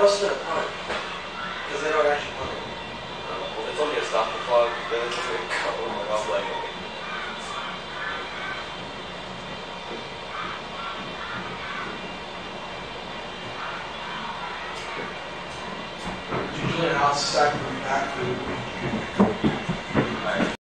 us in a park. Because they don't actually play. Well, if it's only a stop the clock, then it's going to go. Like, I'll play it. Usually an out stack would be back food.